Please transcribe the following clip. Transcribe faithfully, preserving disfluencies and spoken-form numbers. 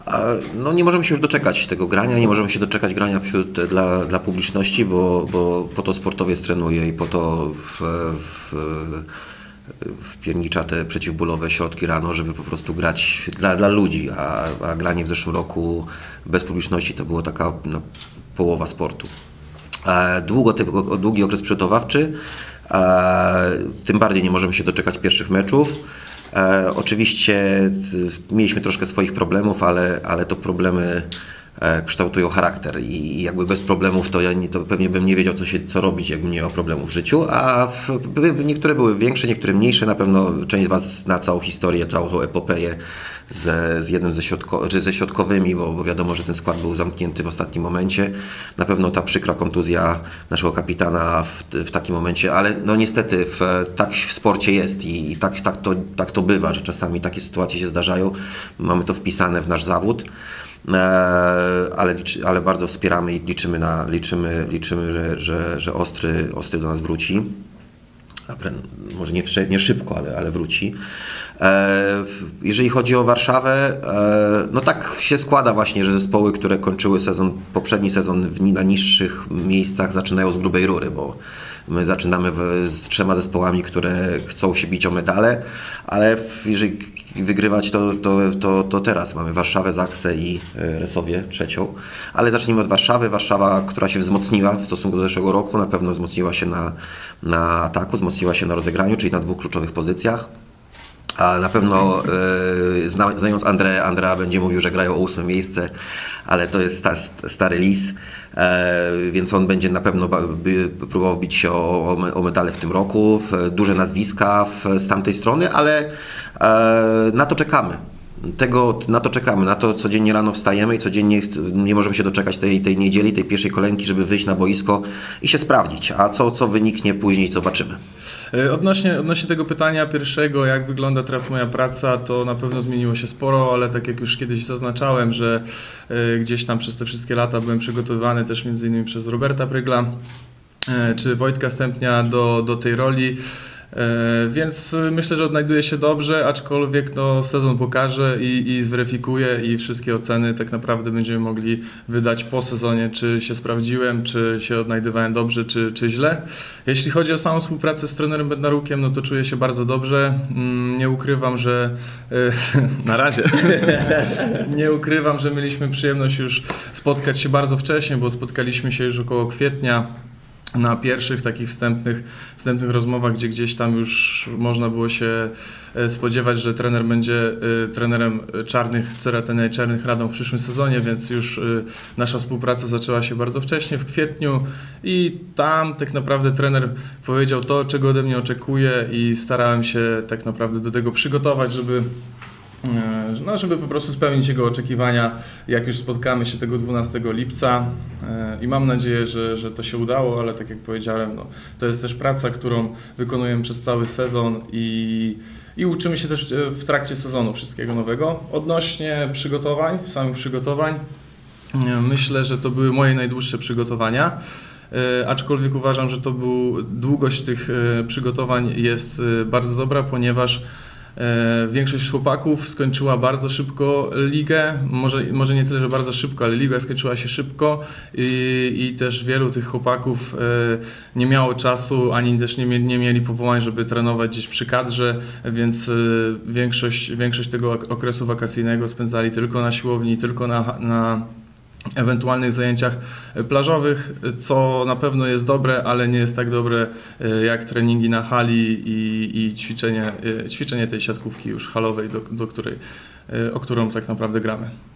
No nie możemy się już doczekać tego grania, nie możemy się doczekać grania wśród, dla, dla publiczności, bo, bo po to sportowiec trenuje i po to w, w, wpiernicza te przeciwbólowe środki rano, żeby po prostu grać dla, dla ludzi, a, a granie w zeszłym roku bez publiczności to było taka no, połowa sportu. Długo, długi okres przygotowawczy, tym bardziej nie możemy się doczekać pierwszych meczów. E, oczywiście mieliśmy troszkę swoich problemów, ale, ale to problemy e, kształtują charakter i jakby bez problemów to ja nie, to pewnie bym nie wiedział co, się, co robić, jakbym nie miał problemów w życiu, a w, niektóre były większe, niektóre mniejsze, na pewno część z Was zna całą historię, całą tą epopeję z, z jednym ze, środko, czy ze środkowymi, bo, bo wiadomo, że ten skład był zamknięty w ostatnim momencie. Na pewno ta przykra kontuzja naszego kapitana w, w takim momencie, ale no niestety w, tak w sporcie jest i, i tak, tak, to, tak to bywa, że czasami takie sytuacje się zdarzają. Mamy to wpisane w nasz zawód. Ale, ale bardzo wspieramy i liczymy, na, liczymy, liczymy że, że, że Ostry, Ostry do nas wróci. Może nie, nie szybko, ale, ale wróci. Jeżeli chodzi o Warszawę, no tak się składa właśnie, że zespoły, które kończyły sezon, poprzedni sezon w, na niższych miejscach zaczynają z grubej rury, bo my zaczynamy w, z trzema zespołami, które chcą się bić o medale, ale jeżeli wygrywać to, to, to, to teraz mamy Warszawę, Zaksę i Resowie trzecią, ale zacznijmy od Warszawy. Warszawa, która się wzmocniła w stosunku do zeszłego roku, na pewno wzmocniła się na, na ataku, wzmocniła się na rozegraniu, czyli na dwóch kluczowych pozycjach. A na pewno e, zna, znając Andrę, Andrea będzie mówił, że grają o ósme miejsce, ale to jest sta, stary lis, e, więc on będzie na pewno by, próbował bić się o, o medale w tym roku, w duże nazwiska w, z tamtej strony, ale e, na to czekamy. Tego, na to czekamy, na to codziennie rano wstajemy i codziennie nie możemy się doczekać tej, tej niedzieli, tej pierwszej kolejki, żeby wyjść na boisko i się sprawdzić, a co, co wyniknie później, zobaczymy. Odnośnie, odnośnie tego pytania pierwszego, jak wygląda teraz moja praca, to na pewno zmieniło się sporo, ale tak jak już kiedyś zaznaczałem, że gdzieś tam przez te wszystkie lata byłem przygotowywany też między innymi przez Roberta Prygla czy Wojtka Stępnia do, do tej roli. Więc myślę, że odnajduję się dobrze, aczkolwiek no, sezon pokaże i, i zweryfikuje i wszystkie oceny tak naprawdę będziemy mogli wydać po sezonie, czy się sprawdziłem, czy się odnajdywałem dobrze, czy, czy źle. Jeśli chodzi o samą współpracę z trenerem Bednarukiem, no to czuję się bardzo dobrze. Nie ukrywam, że na razie nie ukrywam, że mieliśmy przyjemność już spotkać się bardzo wcześnie, bo spotkaliśmy się już około kwietnia. Na pierwszych takich wstępnych, wstępnych rozmowach, gdzie gdzieś tam już można było się spodziewać, że trener będzie trenerem czarnych Ceretenia i Czarnych Radom w przyszłym sezonie, więc już nasza współpraca zaczęła się bardzo wcześnie, w kwietniu i tam tak naprawdę trener powiedział to, czego ode mnie oczekuje i starałem się tak naprawdę do tego przygotować, żeby No, żeby po prostu spełnić jego oczekiwania, jak już spotkamy się tego dwunastego lipca i mam nadzieję, że, że to się udało, ale tak jak powiedziałem, no, to jest też praca, którą wykonujemy przez cały sezon i, i uczymy się też w trakcie sezonu wszystkiego nowego. Odnośnie przygotowań, samych przygotowań, myślę, że to były moje najdłuższe przygotowania. Aczkolwiek uważam, że to był, długość tych przygotowań jest bardzo dobra, ponieważ większość chłopaków skończyła bardzo szybko ligę, może, może nie tyle, że bardzo szybko, ale liga skończyła się szybko i, i też wielu tych chłopaków nie miało czasu, ani też nie, nie mieli powołań, żeby trenować gdzieś przy kadrze, więc większość, większość tego okresu wakacyjnego spędzali tylko na siłowni, tylko na, na ewentualnych zajęciach plażowych, co na pewno jest dobre, ale nie jest tak dobre jak treningi na hali i, i ćwiczenie, ćwiczenie tej siatkówki już halowej, do, do której, o którą tak naprawdę gramy.